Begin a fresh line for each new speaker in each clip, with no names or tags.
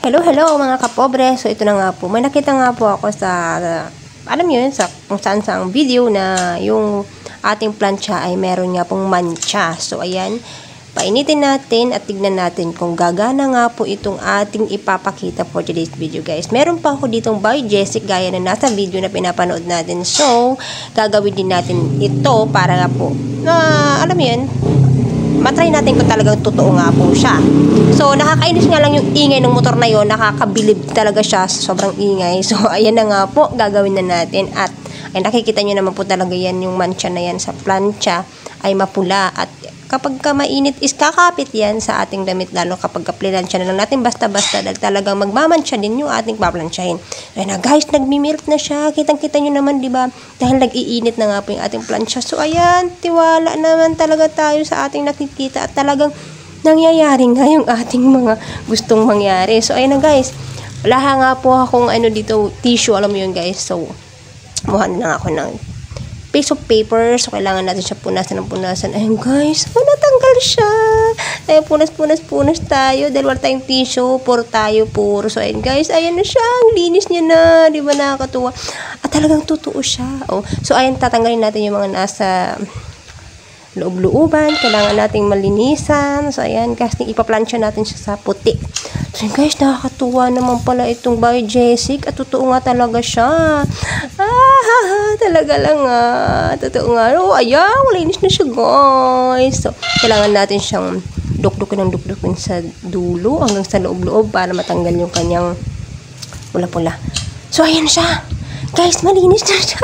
Hello mga kapobre. So ito na nga po. May nakita nga po ako sa alam niyo yun, sa kung saan sa video na yung ating plancha ay meron nga pong mancha. So ayan, painitin natin at tignan natin kung gagana nga po itong ating ipapakita for today's video, guys. Meron pa ako ditong by Jessic gaya na nasa video na pinapanood natin. So gagawin din natin ito para nga po na alam mo yun, matry natin kung talagang totoo nga po siya. So, nakakainis nga lang yung ingay ng motor na yon, nakakabilib talaga siya, sobrang ingay. So, ayan na nga po, gagawin na natin. At, ay nakikita nyo naman po talaga yan, yung mancha na yan sa plancha ay mapula. At kapag ka mainit is kakapit yan sa ating damit, lalo kapag kaplinansya na lang natin basta-basta dahil talagang magmamansya din yung ating paplansyahin. Ayan na guys, nagmimilt na siya. Kitang-kita nyo naman, di ba? Dahil nag-iinit na nga po yung ating plansya. So ayan, tiwala naman talaga tayo sa ating nakikita at talagang nangyayari nga yung ating mga gustong mangyari. So ayan na guys, wala nga po akong dito, tissue, alam mo yun guys. So, muha na lang ako ng piece of paper. So, kailangan natin siya punasan ng punasan. Ayun, guys. Oh, natanggal siya. Ayun, punas tayo. Dahil wala tayong tissue. Puro tayo. So, ayun, guys. Ayan na siya. Ang linis niya na. Di ba nakakatuwa? At talagang totoo siya. Oh. So, ayun, tatanggalin natin yung mga nasa loob-looban. Kailangan nating malinisan. So, ayan, kasi ipaplansya natin siya sa puti. So, guys, nakakatuwa naman pala itong by Jessic. At totoo nga talaga siya. Talaga lang totoo nga. Oh, ayan, linis na siya, guys. So, kailangan natin siyang dukdukin sa dulo hanggang sa loob-loob para matanggal yung kanyang pula-pula. So, ayan siya. Guys, malinis na siya.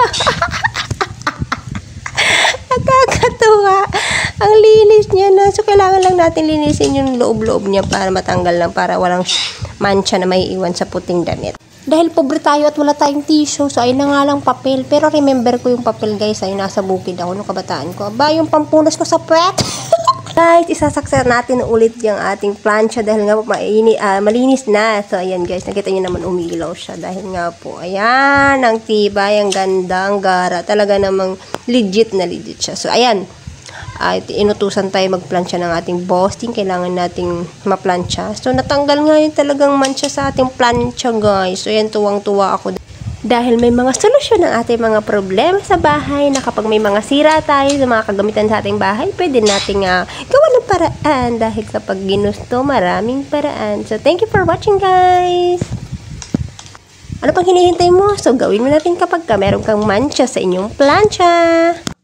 Nakakatuwa. Ang linis niya na. So, kailangan lang natin linisin yung loob-loob niya para matanggal lang, para walang mancha na may iwan sa puting damit. Dahil pobre tayo at wala tayong tissue, so ayun na nga lang papel. Pero remember ko yung papel, guys, ay nasa bukid ako nung kabataan ko. Aba, yung pampunas ko sa puwet. Guys, isasakser natin ulit yung ating plancha dahil nga po malinis na. So, ayan guys, nakita nyo naman umilaw siya dahil nga po, ayan, ang tibay, ang ganda, ang gara. Talaga namang legit na legit siya. So, ayan. Inutusan tayo magplansya ng ating bossing. Kailangan nating maplansya. So, natanggal nga yung talagang mancha sa ating plancha, guys. So, yan, tuwang-tuwa ako. Dahil may mga solusyon ng ating mga problema sa bahay na kapag may mga sira tayo sa mga kagamitan sa ating bahay, pwede nating gawa ng paraan. Dahil kapag ginusto, maraming paraan. So, thank you for watching, guys! Ano pang hinihintay mo? So, gawin mo natin kapag meron kang mancha sa inyong plancha.